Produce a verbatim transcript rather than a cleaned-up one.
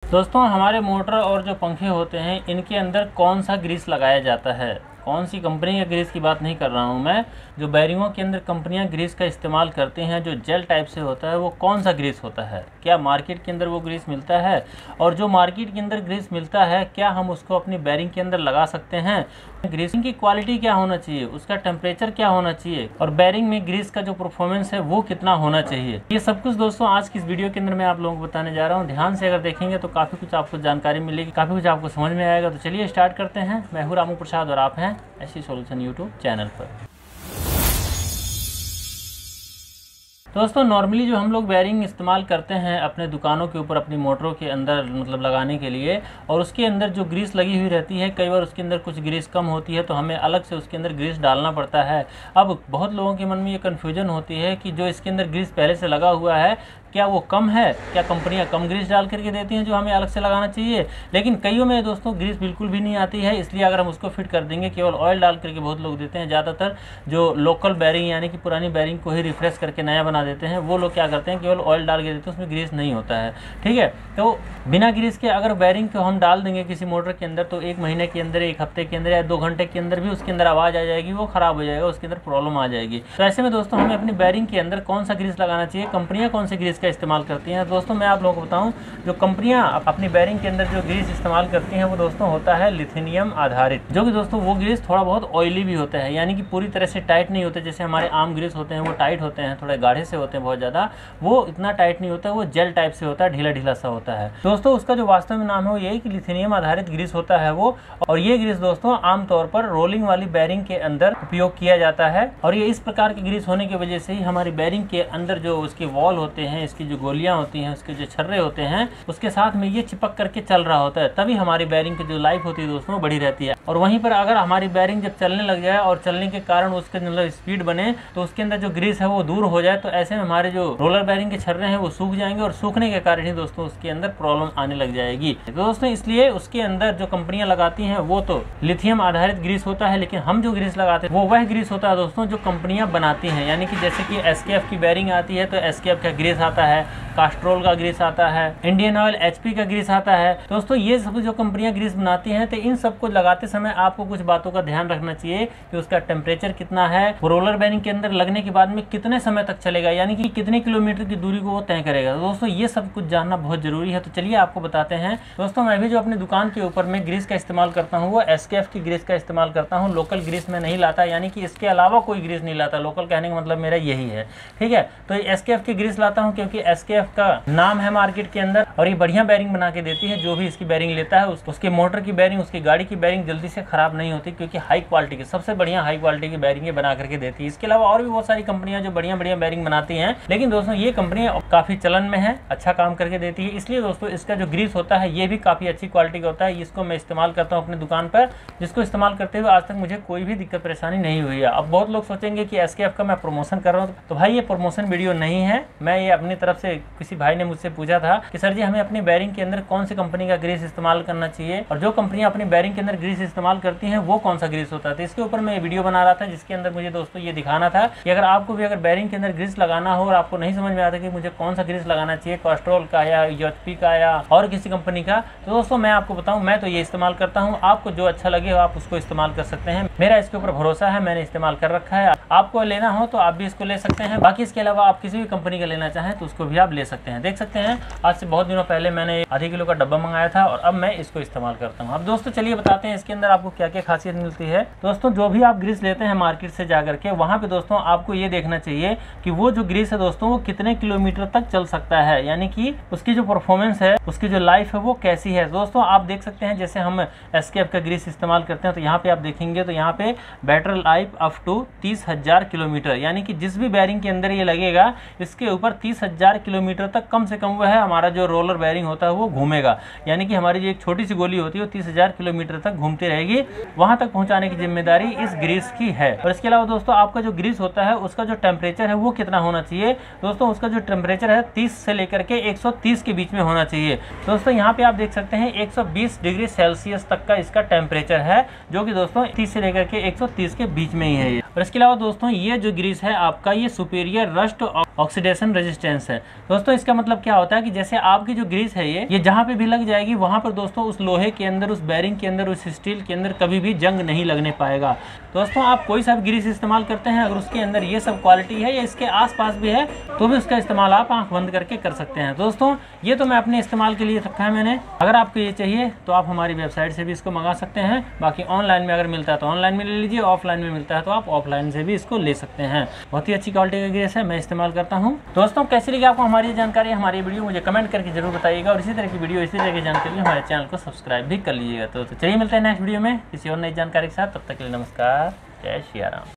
दोस्तों हमारे मोटर और जो पंखे होते हैं इनके अंदर कौन सा ग्रीस लगाया जाता है, कौन सी कंपनी का ग्रीस की बात नहीं कर रहा हूं मैं। जो बैरिंगों के अंदर कंपनियां ग्रीस का इस्तेमाल करती हैं जो जेल टाइप से होता है वो कौन सा ग्रीस होता है, क्या मार्केट के अंदर वो ग्रीस मिलता है, और जो मार्केट के अंदर ग्रीस मिलता है क्या हम उसको अपनी बैरिंग के अंदर लगा सकते हैं। ग्रीसिंग की क्वालिटी क्या होना चाहिए, उसका टेम्परेचर क्या होना चाहिए, और बैरिंग में ग्रीस का जो परफॉर्मेंस है वो कितना होना चाहिए, ये सब कुछ दोस्तों आज की इस वीडियो के अंदर मैं आप लोगों को बताने जा रहा हूँ। ध्यान से अगर देखेंगे तो काफ़ी कुछ आपको जानकारी मिलेगी, काफ़ी कुछ आपको समझ में आएगा। तो चलिए स्टार्ट करते हैं। मैं हूँ रामू प्रसाद और आप हैं एससी सॉल्यूशन यूट्यूब चैनल पर। दोस्तों नॉर्मली जो हम लोग बैरिंग इस्तेमाल करते हैं अपने दुकानों के ऊपर अपनी मोटरों के अंदर मतलब लगाने के लिए, और उसके अंदर जो ग्रीस लगी हुई रहती है कई बार उसके अंदर कुछ ग्रीस कम होती है तो हमें अलग से उसके अंदर ग्रीस डालना पड़ता है। अब बहुत लोगों के मन में ये कन्फ्यूजन होती है कि जो इसके अंदर ग्रीस पहले से लगा हुआ है क्या वो कम है, क्या कंपनियां कम ग्रीस डाल करके देती हैं जो हमें अलग से लगाना चाहिए। लेकिन कईयों में दोस्तों ग्रीस बिल्कुल भी नहीं आती है, इसलिए अगर हम उसको फिट कर देंगे केवल ऑयल डाल करके बहुत लोग देते हैं। ज़्यादातर जो लोकल बैरिंग यानी कि पुरानी बैरिंग को ही रिफ्रेश करके नया बना देते हैं वो लोग क्या करते हैं केवल ऑयल डाल के देते हैं, उसमें ग्रीस नहीं होता है। ठीक है, तो बिना ग्रीस के अगर बैरिंग को हम डाल देंगे किसी मोटर के अंदर तो एक महीने के अंदर, एक हफ्ते के अंदर या दो घंटे के अंदर भी उसके अंदर आवाज़ आ जाएगी, वो खराब हो जाएगा, उसके अंदर प्रॉब्लम आ जाएगी। तो ऐसे में दोस्तों हमें अपनी बैरिंग के अंदर कौन सा ग्रीस लगाना चाहिए, कंपनियाँ कौन से ग्रीस का इस्तेमाल करती हैं। दोस्तों मैं आप लोगों को बताऊं जो कंपनियां अपनी बैरिंग के अंदर जो ग्रीस इस्तेमाल करती हैं वो दोस्तों होता है लिथियम आधारित, जो कि दोस्तों वो ग्रीस थोड़ा बहुत ऑयली भी होता है, यानी कि पूरी तरह से टाइट नहीं होते। जैसे हमारे आम ग्रीस होते हैं वो टाइट होते हैं, थोड़े गाढ़े से होते हैं बहुत ज़्यादा, वो इतना टाइट नहीं होता, वो जेल टाइप से होता है, ढीला ढीला सा होता है। दोस्तों उसका जो वास्तव में नाम है वो यही कि लिथियम आधारित ग्रीस होता है वो। और ये ग्रीस दोस्तों आमतौर पर रोलिंग वाली बैरिंग के अंदर उपयोग किया जाता है, और ये इस प्रकार की ग्रीस होने की वजह से ही हमारी बैरिंग के अंदर जो उसके वॉल होते हैं, इसकी जो गोलियां होती हैं, उसके जो छर्रे होते हैं उसके साथ में ये चिपक करके चल रहा होता है, तभी हमारी बैरिंग की जो लाइफ होती है दोस्तों वो बढ़ी रहती है। और वहीं पर अगर हमारी बैरिंग जब चलने लग जाए और चलने के कारण उसके अंदर स्पीड बने तो उसके अंदर जो ग्रीस है वो दूर हो जाए, तो ऐसे में हमारे जो रोलर बैरिंग के छर्रे हैं वो सूख जाएंगे, और सूखने के कारण ही दोस्तों उसके अंदर प्रॉब्लम आने लग जाएगी। तो दोस्तों इसलिए उसके अंदर जो कंपनियां लगाती हैं वो तो लिथियम आधारित ग्रीस होता है, लेकिन हम जो ग्रीस लगाते हैं वो वह ग्रीस होता है दोस्तों जो कंपनियां बनाती हैं। यानी कि जैसे कि एसकेएफ की बैरिंग आती है तो एसकेएफ का ग्रीस आता है, कास्ट्रोल का ग्रीस आता है, इंडियन ऑयल एचपी का ग्रीस आता है। दोस्तों ये सब जो कंपनियां ग्रीस बनाती हैं तो इन सबको लगाते समय आपको कुछ बातों का ध्यान रखना चाहिए कि उसका टेम्परेचर कितना है, रोलर बैरिंग के अंदर लगने के बाद में कितने समय तक चलेगा, यानी कि कितने किलोमीटर की दूरी को वो तय करेगा। तो दोस्तों ये सब कुछ जानना बहुत जरूरी है। तो चलिए आपको बताते हैं। दोस्तों मैं भी जो अपनी दुकान के ऊपर में ग्रीस का इस्तेमाल करता हूँ वो एसकेएफ की ग्रीस का इस्तेमाल करता हूँ, लोकल ग्रीस में नहीं लाता, यानी कि इसके अलावा कोई ग्रीस नहीं लाता। लोकल कहने का मतलब मेरा यही है। ठीक है, तो एसकेएफ की ग्रीस लाता हूँ क्योंकि एसकेएफ का नाम है मार्केट के अंदर, और ये बढ़िया बैरिंग बना के देती है। जो भी इसकी बैरिंग लेता है उस, उसके मोटर की बैरिंग, उसकी गाड़ी की बैरिंग जल्दी से खराब नहीं होती, क्योंकि हाई क्वालिटी की, सबसे बढ़िया हाई क्वालिटी की बैरिंग बना करके देती है। इसके अलावा और भी बहुत सारी कंपनियां जो बढ़िया बढ़िया बैरिंग बनाती हैं, लेकिन दोस्तों ये कंपनियां काफी चलन में है, अच्छा काम करके देती है। इसलिए दोस्तों इसका जो ग्रीस होता है ये भी काफी अच्छी क्वालिटी का होता है। इसको मैं इस्तेमाल करता हूँ अपनी दुकान पर, जिसको इस्तेमाल करते हुए आज तक मुझे कोई भी दिक्कत परेशानी नहीं हुई है। अब बहुत लोग सोचेंगे कि एसकेएफ का मैं प्रमोशन कर रहा हूँ, तो भाई ये प्रमोशन वीडियो नहीं है। मैं ये अपनी तरफ से, किसी भाई ने मुझसे पूछा था कि सर जी हमें अपनी बैरिंग के अंदर कौन सी कंपनी का ग्रीस इस्तेमाल करना चाहिए, और जो कंपनियां अपनी बैरिंग के अंदर ग्रीस इस्तेमाल करती हैं वो कौन सा ग्रीस होता है। तो इसके ऊपर मैं ये वीडियो बना रहा था, जिसके अंदर मुझे दोस्तों ये दिखाना था कि अगर आपको भी अगर बैरिंग के अंदर ग्रीस लगाना हो और आपको नहीं समझ में आता कि मुझे कौन सा ग्रीस लगाना चाहिए, कास्ट्रोल का या एचपी का या और किसी कंपनी का, तो दोस्तों मैं आपको बताऊं मैं तो ये इस्तेमाल करता हूँ। आपको जो अच्छा लगे आप उसको इस्तेमाल कर सकते हैं, मेरा इसके ऊपर भरोसा है, मैंने इस्तेमाल कर रखा है। आपको लेना हो तो आप भी इसको ले सकते हैं। बाकी इसके अलावा आप किसी भी कंपनी का लेना चाहें तो उसको भी आप ले सकते हैं। देख सकते हैं आज से बहुत दिनों पहले मैंने आधे किलो का डब्बा मंगाया था और अब मैं इसको इस्तेमाल करता हूँ। अब दोस्तों चलिए बताते हैं इसके अंदर आपको क्या क्या खासियत मिलती है। दोस्तों जो भी आप ग्रीस लेते हैं मार्केट से जाकर के, वहाँ पे दोस्तों आपको ये देखना चाहिए कि वो जो ग्रीस है दोस्तों वो कितने किलोमीटर तक चल सकता है, यानी कि उसकी जो परफॉर्मेंस है, उसकी जो लाइफ है वो कैसी है। दोस्तों आप देख सकते हैं जैसे हम एसकेएफ का ग्रीस इस्तेमाल करते हैं तो यहाँ पे आप देखेंगे तो यहाँ पे बैटरी लाइफ अप टू तीस हजार किलोमीटर, यानी कि जिस भी बैरिंग के अंदर ये लगेगा इसके ऊपर तीस हजार किलोमीटर तक कम से कम वो है हमारा जो रोलर बैरिंग होता है वो घूमेगा। यानी कि हमारी जो एक छोटी सी गोली होती है वो तीस हजार किलोमीटर तक घूमती रहेगी, वहां तक पहुंचाने की जिम्मेदारी इस ग्रीस की है। और इसके अलावा दोस्तों आपका जो ग्रीस होता है उसका जो टेम्परेचर है वो कितना होना चाहिए। दोस्तों उसका जो टेम्परेचर है तीस से लेकर के एक सौ तीस के बीच में होना चाहिए। दोस्तों यहाँ पे आप देख सकते हैं एक सौ बीस डिग्री सेल्सियस तक का इसका टेम्परेचर है, जो कि दोस्तों तीस से लेकर के एक सौ तीस के बीच में ही है। और इसके अलावा दोस्तों ये जो ग्रीस है आपका ये सुपीरियर रस्ट ऑक्सीडेशन रेजिस्टेंस है। दोस्तों इसका मतलब क्या होता है कि जैसे आपकी जो ग्रीस है ये ये जहाँ पे भी लग जाएगी वहाँ पर दोस्तों उस लोहे के अंदर, उस बैरिंग के अंदर, उस स्टील के अंदर कभी भी जंग नहीं लगने पाएगा। दोस्तों आप कोई सा भी ग्रीस इस्तेमाल करते हैं, अगर उसके अंदर ये सब क्वालिटी है या इसके आसपास भी है तो भी उसका इस्तेमाल आप आंख बंद करके कर सकते हैं। दोस्तों ये तो मैं अपने इस्तेमाल के लिए रखा है मैंने, अगर आपको ये चाहिए तो आप हमारी वेबसाइट से भी इसको मंगा सकते हैं। बाकी ऑनलाइन में अगर मिलता है तो ऑनलाइन में ले लीजिए, ऑफलाइन में मिलता है तो आप ऑफलाइन से भी इसको ले सकते हैं। बहुत ही अच्छी क्वालिटी का ग्रीस है, मैं इस्तेमाल करता हूँ। दोस्तों कैसी लगी आपको हमारी जानकारी, हमारी वीडियो मुझे कमेंट करके जरूर बताइएगा, और इसी तरह की वीडियो, इसी तरह की जानकारी हमारे चैनल को सब्सक्राइब भी कर लीजिएगा। तो चलिए मिलते हैं नेक्स्ट वीडियो में किसी और नई जानकारी के साथ, तब तक के लिए नमस्कार, जय श्री राम।